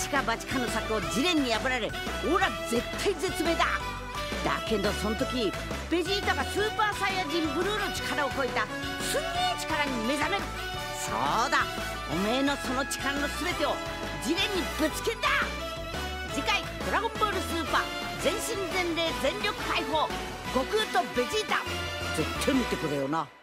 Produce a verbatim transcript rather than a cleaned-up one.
か八かの策をジレンに破られ、オラ絶対絶命だ。だけどその時ベジータがスーパーサイヤ人ブルーの力を超えたすんげえ力に目覚める。そうだ、おめえのその力の全てをジレンにぶつけんだ。次回「ドラゴンボールスーパー全身全霊全力解放悟空とベジータ」絶対見てくれよな。